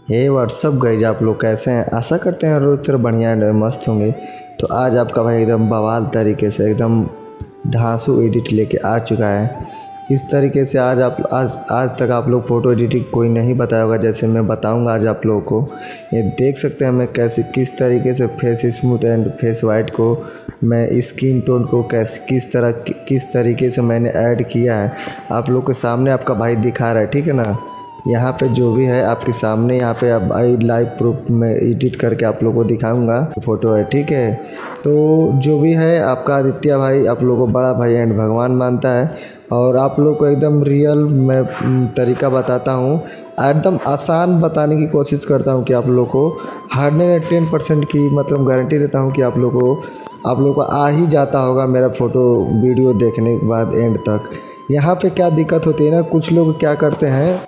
हे what's up guys, आप लोग कैसे हैं? आशा करते हैं रोज तरह बढ़िया एंड मस्त होंगे। तो आज आपका भाई एकदम बवाल तरीके से एकदम ढांसू एडिट लेके आ चुका है। इस तरीके से आज तक आप लोग फ़ोटो एडिटिंग कोई नहीं बताया होगा जैसे मैं बताऊंगा आज आप लोगों को। ये देख सकते हैं मैं कैसे किस तरीके से face smooth and face white को मैं स्किन टोन को किस तरीके से मैंने ऐड किया है आप लोग के सामने आपका भाई दिखा रहा है। ठीक है ना, यहाँ पे जो भी है आपके सामने यहाँ पे अब आई लाइव प्रूफ में एडिट करके आप लोगों को दिखाऊंगा फ़ोटो है। ठीक है, तो जो भी है आपका आदित्य भाई आप लोगों को बड़ा भाई एंड भगवान मानता है और आप लोग को एकदम रियल मैं तरीका बताता हूँ, एकदम आसान बताने की कोशिश करता हूँ कि आप लोग को 110% की मतलब गारंटी देता हूँ कि आप लोग को आ ही जाता होगा मेरा फ़ोटो वीडियो देखने के बाद एंड तक। यहाँ पे क्या दिक्कत होती है ना, कुछ लोग क्या करते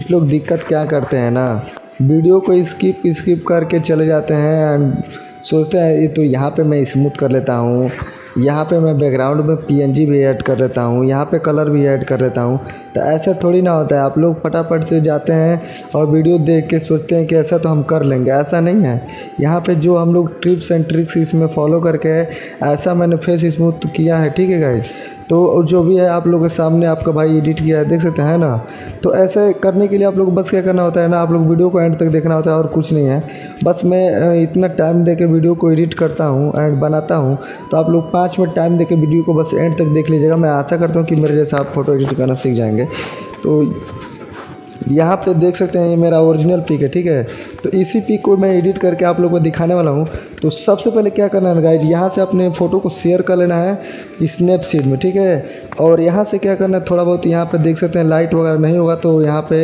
हैं ना, वीडियो को स्किप करके चले जाते हैं एंड सोचते हैं ये तो यहाँ पे मैं स्मूथ कर लेता हूँ, यहाँ पे मैं बैकग्राउंड में पीएनजी भी ऐड कर लेता हूँ, यहाँ पे कलर भी ऐड कर लेता हूँ। तो ऐसा थोड़ी ना होता है, आप लोग फटाफट से जाते हैं और वीडियो देख के सोचते हैं कि ऐसा तो हम कर लेंगे, ऐसा नहीं है। यहाँ पे जो हम लोग टिप्स एंड ट्रिक्स इसमें फॉलो करके ऐसा मैंने फेस स्मूथ किया है। ठीक है गाइस, तो जो भी है आप लोगों के सामने आपका भाई एडिट किया है, देख सकते हैं ना। तो ऐसे करने के लिए आप लोग को बस क्या करना होता है ना, आप लोग वीडियो को एंड तक देखना होता है और कुछ नहीं है। बस मैं इतना टाइम दे के वीडियो को एडिट करता हूँ एंड बनाता हूँ, तो आप लोग 5 मिनट टाइम दे के वीडियो को बस एंड तक देख लीजिएगा। मैं आशा करता हूँ कि मेरे जैसा आप फ़ोटो एडिट करना सीख जाएंगे। तो यहाँ पे देख सकते हैं ये मेरा ओरिजिनल पिक है। ठीक है, तो इसी पिक को मैं एडिट करके आप लोगों को दिखाने वाला हूँ। तो सबसे पहले क्या करना है गाइज, यहाँ से अपने फ़ोटो को शेयर कर लेना है स्नैपसीड में। ठीक है, और यहाँ से क्या करना है, थोड़ा बहुत यहाँ पे देख सकते हैं लाइट वगैरह नहीं होगा तो यहाँ पे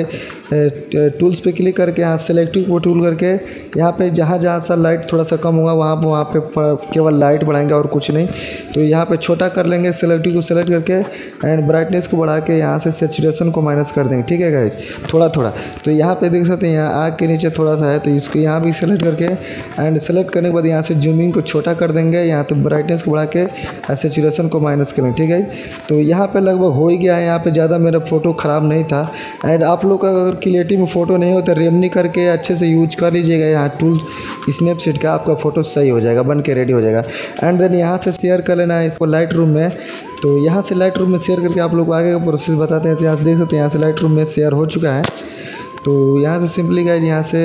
टूल्स पे क्लिक करके यहाँ सेलेक्टिव को टूल करके यहाँ पे जहाँ सा लाइट थोड़ा सा कम होगा वहाँ पे केवल लाइट बढ़ाएंगे और कुछ नहीं। तो यहाँ पे छोटा कर लेंगे, सेलेक्टिव को सेलेक्ट करके एंड ब्राइटनेस को बढ़ा के यहाँ से सैचुरेशन को माइनस कर देंगे। ठीक है गाइज, थोड़ा तो यहाँ पे देख सकते हैं यहाँ आग के नीचे थोड़ा सा है तो इसको यहाँ भी सेलेक्ट करके एंड सेलेक्ट करने के बाद यहाँ से जूमिंग को छोटा कर देंगे, यहाँ तो ब्राइटनेस को बढ़ा के सैचुरेशन को माइनस करेंगे। ठीक है, तो यहाँ पे लगभग हो ही गया है। यहाँ पे ज़्यादा मेरा फ़ोटो ख़राब नहीं था एंड आप लोग का अगर क्लियरिटी में फ़ोटो नहीं हो तो रेमनी करके अच्छे से यूज कर लीजिएगा यहाँ टूल स्नैपसीड का, आपका फ़ोटो सही हो जाएगा, बन के रेडी हो जाएगा। एंड देन यहाँ से शेयर कर लेना है इसको लाइट रूम में। तो यहाँ से लाइट रूम में शेयर करके आप लोग को आगे का प्रोसेस बताते हैं। तो यहाँ देख सकते हैं यहाँ से लाइट रूम में शेयर हो चुका है। तो यहाँ से सिंपली गाइज यहाँ से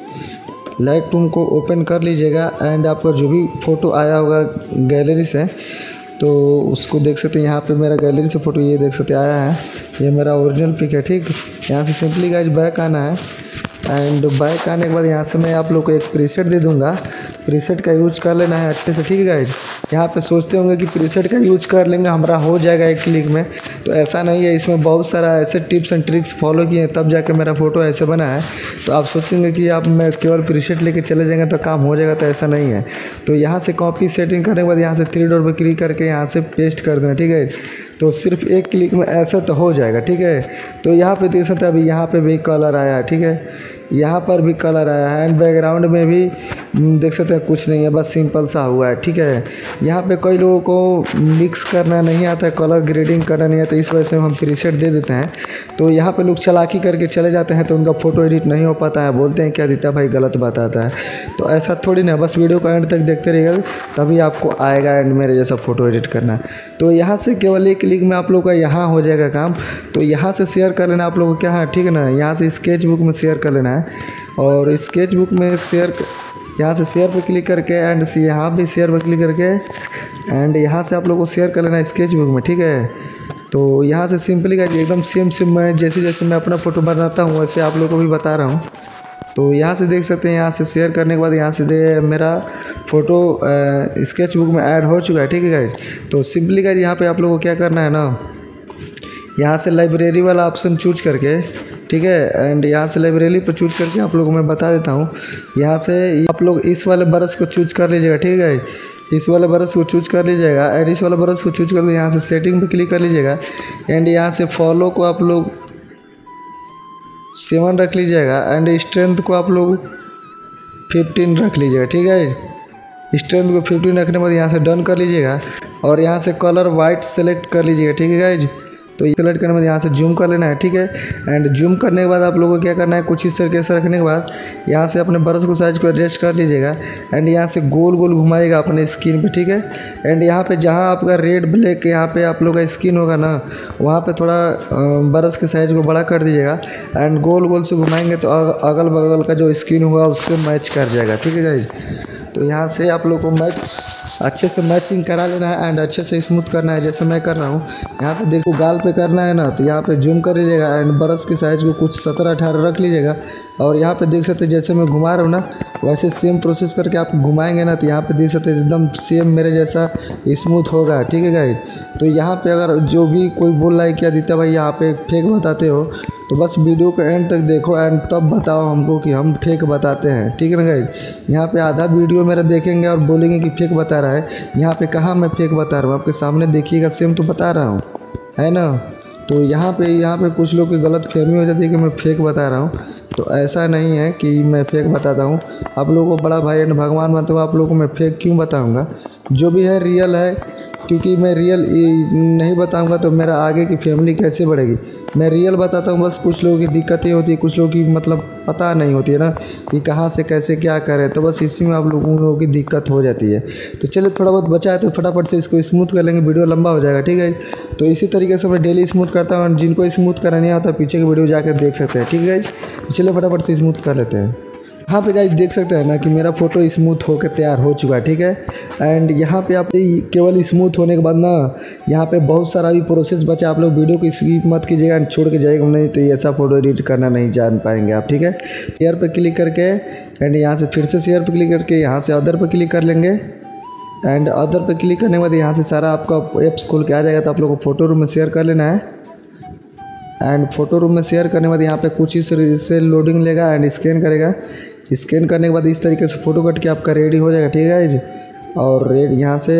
लाइट रूम को ओपन कर लीजिएगा एंड आपका जो भी फ़ोटो आया होगा गैलरी से तो उसको देख सकते हैं। यहाँ पे मेरा गैलरी से फ़ोटो ये देख सकते आया है, ये मेरा ओरिजिनल पिक है। ठीक, यहाँ से सिंपली गाइज बैक आना है एंड बैक आने के बाद यहाँ से मैं आप लोग को एक प्रीसेट दे दूँगा, प्रीसेट का यूज कर लेना है अच्छे से। ठीक है गाइज, यहाँ पे सोचते होंगे कि प्रीसेट का यूज कर लेंगे हमारा हो जाएगा एक क्लिक में, तो ऐसा नहीं है। इसमें बहुत सारा ऐसे टिप्स एंड ट्रिक्स फॉलो किए हैं तब जाके मेरा फ़ोटो ऐसे बना है। तो आप सोचेंगे कि आप मैं केवल प्रीसेट लेके चले जाएंगे तो काम हो जाएगा, तो ऐसा नहीं है। तो यहाँ से कॉपी सेटिंग करने के बाद यहाँ से 3 डॉट पर क्लिक करके यहाँ से पेस्ट कर देना। ठीक है, तो सिर्फ एक क्लिक में ऐसा तो हो जाएगा। ठीक है, तो यहाँ पे देख सकते हैं अभी यहाँ पे भी कलर आया है। ठीक है, यहाँ पर भी कलर आया है एंड बैकग्राउंड में भी देख सकते हैं कुछ नहीं है, बस सिंपल सा हुआ है। ठीक है, यहाँ पे कई लोगों को मिक्स करना नहीं आता है, कलर ग्रेडिंग करना नहीं आता, इस वजह से हम प्रीसेट दे देते हैं। तो यहाँ पे लोग चालाकी करके चले जाते हैं तो उनका फ़ोटो एडिट नहीं हो पाता है, बोलते हैं क्या आदित्य भाई गलत बताता है। तो ऐसा थोड़ी ना, बस वीडियो को एंड तक देखते रहिएगा तभी आपको आएगा एंड मेरे जैसा फ़ोटो एडिट करना। तो यहाँ से केवल एक क्लिक में आप लोग का यहाँ हो जाएगा काम। तो यहाँ से शेयर कर लेना आप लोगों को क्या है। ठीक है ना, यहाँ से स्केच बुक में शेयर कर लेना है और स्केच बुक में शेयर यहाँ से शेयर पर क्लिक करके एंड यहाँ भी शेयर पर क्लिक करके एंड यहाँ से आप लोगों को शेयर कर लेना है स्केच बुक में। ठीक है, तो यहाँ से सिंपली का एकदम सेम मैं जैसे मैं अपना फ़ोटो बनाता हूँ वैसे आप लोगों को भी बता रहा हूँ। तो यहाँ से देख सकते हैं यहाँ से शेयर करने के बाद यहाँ से मेरा फ़ोटो स्केच बुक में ऐड हो चुका है। ठीक है गाइज, तो सिंपली गाइज यहाँ पे आप लोगों को क्या करना है ना, यहाँ से लाइब्रेरी वाला ऑप्शन चूज करके, ठीक है, एंड यहाँ से लाइब्रेरी पर चूज करके आप लोगों को मैं बता देता हूँ। यहाँ से आप लोग इस वाले ब्रश को चूज कर लीजिएगा। ठीक है, इस वाले ब्रश को चूज कर लीजिएगा एंड इस वाले ब्रश को चूज कर यहाँ से सेटिंग पर क्लिक कर लीजिएगा एंड यहाँ से फॉलो को आप लोग 7 रख लीजिएगा एंड स्ट्रेंथ को आप लोग 15 रख लीजिएगा। ठीक है, स्ट्रेंथ को 15 रखने के बाद यहाँ से डन कर लीजिएगा और यहाँ से कलर वाइट सेलेक्ट कर लीजिएगा। ठीक है गाइज, तो सेलेक्ट करने के बाद यहाँ से जूम कर लेना है, ठीक है। एंड जूम करने के बाद आप लोगों को क्या करना है, कुछ इस तरीके से रखने के बाद यहाँ से अपने ब्रश को साइज को एडजस्ट कर लीजिएगा एंड यहाँ से गोल गोल घुमाइएगा अपने स्किन पे, ठीक है। एंड यहाँ पे जहाँ आपका रेड ब्लैक यहाँ पे आप लोग का स्किन होगा ना, वहाँ पे थोड़ा ब्रश के साइज को बड़ा कर दीजिएगा एंड गोल गोल से घुमाएंगे तो अगल बगल का जो स्किन होगा उससे मैच कर जाएगा, ठीक है गाइज। तो यहाँ से आप लोग को अच्छे से मैचिंग करा लेना है एंड अच्छे से स्मूथ करना है, जैसे मैं कर रहा हूँ। यहाँ पे देखो गाल पे करना है ना, तो यहाँ पे जूम कर लीजिएगा एंड ब्रश की साइज़ को कुछ 17-18 रख लीजिएगा और यहाँ पे देख सकते हैं जैसे मैं घुमा रहा हूँ ना, वैसे सेम प्रोसेस करके आप घुमाएंगे ना, तो यहाँ पे देख सकते हैं एकदम सेम मेरे जैसा स्मूथ होगा, ठीक है गाइस। तो यहाँ पे अगर जो भी कोई बोल रहा है कि आदित्य भाई यहाँ पे फेक बताते हो, तो बस वीडियो को एंड तक देखो एंड तब बताओ हमको कि हम फेक बताते हैं, ठीक है ना गाइस। यहाँ पे आधा वीडियो मेरा देखेंगे और बोलेंगे कि फेक बता रहा है, यहाँ पे कहाँ मैं फेक बता रहा हूँ, आपके सामने देखिएगा सेम तो बता रहा हूँ, है ना। तो यहाँ पे कुछ लोग की गलत फहमी हो जाती है कि मैं फेक बता रहा हूँ, तो ऐसा नहीं है कि मैं फेक बताता हूँ। आप लोगों को बड़ा भाई एंड भगवान मानते हो, आप लोगों को मैं फेक क्यों बताऊँगा, जो भी है रियल है। क्योंकि मैं रियल नहीं बताऊंगा तो मेरा आगे की फैमिली कैसे बढ़ेगी। मैं रियल बताता हूँ, बस कुछ लोगों की दिक्कतें होती है, कुछ लोगों की मतलब पता नहीं होती है ना कि कहाँ से कैसे क्या करें, तो बस इसी में आप लोगों की दिक्कत हो जाती है। तो चलिए थोड़ा बहुत बचा है तो फटाफट से इसको स्मूथ कर लेंगे, वीडियो लंबा हो जाएगा, ठीक है। तो इसी तरीके से मैं डेली स्मूथ करता हूँ, जिनको स्मूथ करना नहीं आता पीछे की वीडियो जाकर देख सकते हैं, ठीक है। तो चलिए फटाफट से स्मूथ कर लेते हैं। यहाँ पे गाइस देख सकते हैं ना कि मेरा फ़ोटो स्मूथ होकर तैयार हो चुका है, ठीक है। एंड यहाँ पे आप केवल स्मूथ होने के बाद ना यहाँ पे बहुत सारा भी प्रोसेस बचा, आप लोग वीडियो को स्किप मत कीजिएगा एंड छोड़ के जाइएगा, नहीं तो ऐसा फ़ोटो एडिट करना नहीं जान पाएंगे आप, ठीक है। शेयर पे क्लिक करके एंड यहाँ से फिर से शेयर पे क्लिक करके यहाँ से अदर पे क्लिक कर लेंगे एंड अदर पे क्लिक करने के बाद यहाँ से सारा आपका एप्स खोल के आ जाएगा। तो आप लोग को फ़ोटो रूम में शेयर कर लेना है एंड फोटो रूम में शेयर करने के बाद यहाँ पे कुछ इससे लोडिंग लेगा एंड स्कैन करेगा। स्कैन करने के बाद इस तरीके से फ़ोटो कट के आपका रेडी हो जाएगा, ठीक है जी। और रेड यहाँ से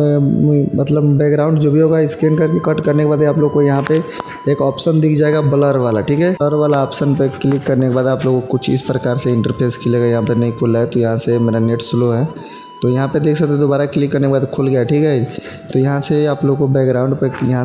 मतलब बैकग्राउंड जो भी होगा स्कैन करके कट करने के बाद आप लोग को यहाँ पे एक ऑप्शन दिख जाएगा ब्लर वाला, ठीक है। ब्लर वाला ऑप्शन पे क्लिक करने के बाद आप लोगों को कुछ इस प्रकार से इंटरफेस खुलेगा। यहाँ पे नहीं खुला है तो यहाँ से मेरा नेट स्लो है, तो यहाँ पे देख सकते हो दोबारा क्लिक करने के बाद खुल गया, ठीक है। तो यहाँ से आप लोग को बैकग्राउंड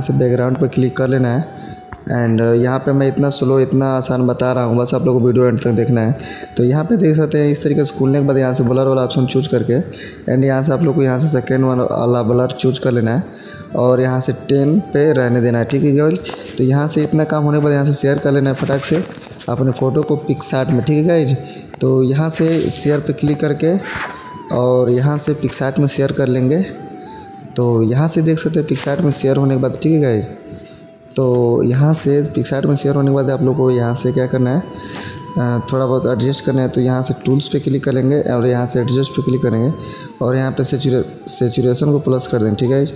पे क्लिक कर लेना है एंड यहाँ पे मैं इतना स्लो इतना आसान बता रहा हूँ, बस आप लोगों को वीडियो एंड तक देखना है। तो यहाँ पे देख सकते हैं इस तरीके से खुलने के बाद यहाँ से ब्लर वाला ऑप्शन चूज करके एंड यहाँ से आप लोग को यहाँ से सेकेंड वाला ब्लर चूज कर लेना है और यहाँ से 10 पे रहने देना है, ठीक है गाइस। तो यहाँ से इतना काम होने के बाद यहाँ से शेयर कर लेना है फटाक से अपने फ़ोटो को पिक्सार्ट में, ठीक है गाइस। तो यहाँ से शेयर पे क्लिक करके और यहाँ से पिक्सार्ट में शेयर कर लेंगे। तो यहाँ से देख सकते हैं पिक्सार्ट में शेयर होने के बाद, ठीक है गाइस। तो यहाँ से पिक्सार्ट में शेयर होने के बाद आप लोग को यहाँ से क्या करना है, थोड़ा बहुत एडजस्ट करना है। तो यहाँ से टूल्स पे क्लिक करेंगे और यहाँ से एडजस्ट पे क्लिक करेंगे और यहाँ पे सेचुरेशन को प्लस कर देंगे, ठीक है।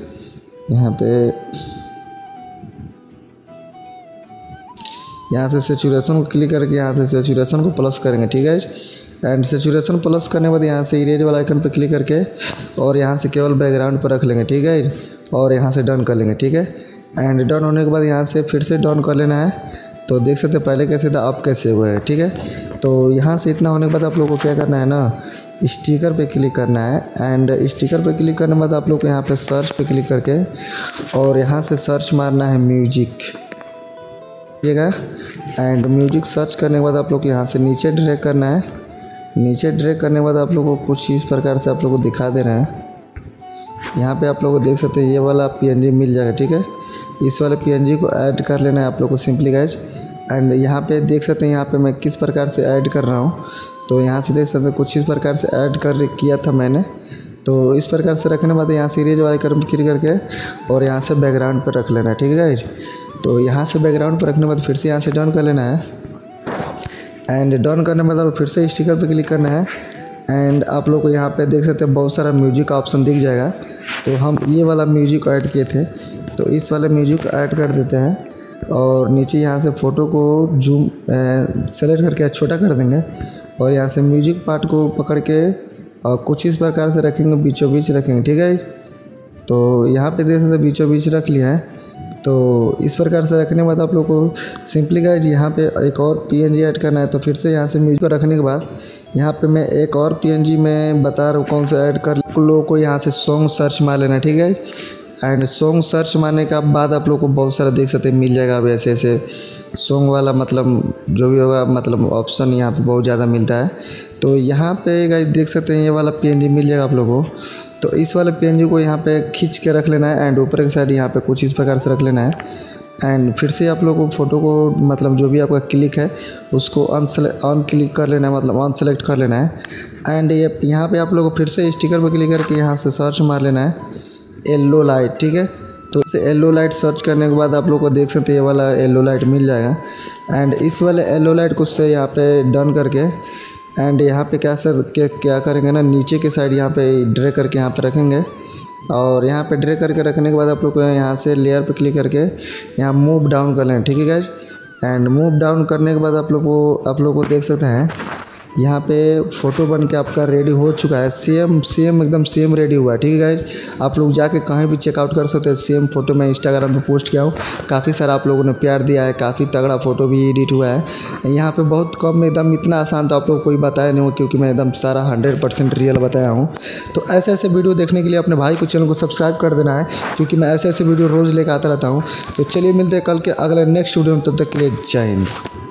यहाँ से सेचुरेशन को क्लिक करके यहाँ से सेचुरेशन को प्लस करेंगे, ठीक है। एंड सेचुरेशन प्लस करने के बाद यहाँ से इरेज वाला आइकन पे क्लिक करके और यहाँ से केवल बैकग्राउंड पर रख लेंगे, ठीक है। और यहाँ से डन कर लेंगे, ठीक है। एंड डन होने के बाद यहाँ से फिर से डन कर लेना है। तो देख सकते हैं पहले कैसे था अब कैसे हुआ है, ठीक है। तो यहाँ से इतना होने के बाद आप लोगों को क्या करना है ना, स्टिकर पे क्लिक करना है एंड स्टिकर पे क्लिक करने के बाद आप लोग को यहाँ पे सर्च पे क्लिक करके और यहाँ से सर्च मारना है म्यूजिक, ठीक है। एंड म्यूजिक सर्च करने के बाद आप लोग को यहाँ से नीचे ड्रैग करना है। नीचे ड्रैग करने के बाद आप लोगों को कुछ इस प्रकार से आप लोग को दिखा दे रहे हैं। यहाँ पे आप लोग देख सकते हैं ये वाला PNG मिल जाएगा, ठीक है। इस वाले PNG को ऐड कर लेना है आप लोग को सिंपली गाइज। एंड यहाँ पे देख सकते हैं यहाँ पे मैं किस प्रकार से ऐड कर रहा हूँ। तो यहाँ से देख सकते हैं कुछ इस प्रकार से ऐड किया था मैंने। तो इस प्रकार से रखने के बाद यहाँ से इरेज वाले आइकन पर क्लिक करके और यहाँ से बैकग्राउंड पर रख लेना है, ठीक है गाइज। तो यहाँ से बैकग्राउंड पर रखने के बाद फिर से यहाँ से डन कर लेना है एंड डन करने के बाद फिर से स्टिकर पर क्लिक करना है। एंड आप लोग को यहाँ पे देख सकते हैं बहुत सारा म्यूजिक का ऑप्शन दिख जाएगा। तो हम ये वाला म्यूजिक ऐड किए थे तो इस वाले म्यूजिक ऐड कर देते हैं और नीचे यहाँ से फ़ोटो को जूम सेलेक्ट करके छोटा कर देंगे और यहाँ से म्यूजिक पार्ट को पकड़ के और कुछ इस प्रकार से रखेंगे, बीचों बीच रखेंगे, ठीक है। तो यहाँ पे देख सकते बीचों बीच रख लिया है। तो इस प्रकार से रखने के बाद आप लोग को सिंपली गाइज यहाँ पे एक और PNG ऐड करना है। तो फिर से यहाँ से म्यूजिक को रखने के बाद यहाँ पे मैं एक और PNG में बता रहा हूँ कौन सा ऐड कर लोगों को यहाँ से सॉन्ग सर्च मार लेना, ठीक है। एंड सॉन्ग सर्च मारने के बाद आप लोग को बहुत सारा देख सकते हैं मिल जाएगा। अब ऐसे ऐसे सॉन्ग वाला मतलब जो भी होगा मतलब ऑप्शन यहाँ पे बहुत ज़्यादा मिलता है। तो यहाँ पे गाइस देख सकते हैं ये वाला PNG मिल जाएगा आप लोगों को। तो इस वाले PNG को यहाँ पे खींच के रख लेना है एंड ऊपर की साइड यहाँ पे कुछ इस प्रकार से रख लेना है। एंड फिर से आप लोगों को फ़ोटो को मतलब जो भी आपका क्लिक है उसको अन क्लिक कर लेना है, मतलब अन सेलेक्ट कर लेना है। एंड ये यहाँ पे आप लोगों को फिर से स्टिकर पर क्लिक करके यहाँ से सर्च मार लेना है येलो लाइट, ठीक है। तो इसे येलो लाइट सर्च करने के बाद आप लोग को देख सकते हैं ये वाला येलो लाइट मिल जाएगा। एंड इस वाले येलो लाइट को उससे यहाँ पे डन करके एंड यहाँ पे क्या करेंगे ना, नीचे के साइड यहाँ पे ड्रैग करके यहाँ पे रखेंगे। और यहाँ पे ड्रैग करके रखने के बाद आप लोग को यहाँ से लेयर पे क्लिक करके यहाँ मूव डाउन कर लें, ठीक है गाइज। एंड मूव डाउन करने के बाद आप लोग को देख सकते हैं यहाँ पे फ़ोटो बन के आपका रेडी हो चुका है। सेम एकदम सेम रेडी हुआ है, ठीक है गाइज। आप लोग जाके कहीं भी चेकआउट कर सकते हैं। सेम फ़ोटो मैं इंस्टाग्राम पे पोस्ट किया हूँ, काफ़ी सारा आप लोगों ने प्यार दिया है, काफ़ी तगड़ा फ़ोटो भी एडिट हुआ है। यहाँ पे बहुत कम में एकदम इतना आसान तो आप लोग कोई बताया नहीं हो, क्योंकि मैं एकदम सारा 100% रियल बताया हूँ। तो ऐसे ऐसे वीडियो देखने के लिए अपने भाई को चैनल को सब्सक्राइब कर देना है, क्योंकि मैं ऐसे ऐसे वीडियो रोज़ लेकर आता रहता हूँ। तो चलिए मिलते हैं कल के अगले नेक्स्ट वीडियो में, तब तक के लिए जय हिंद।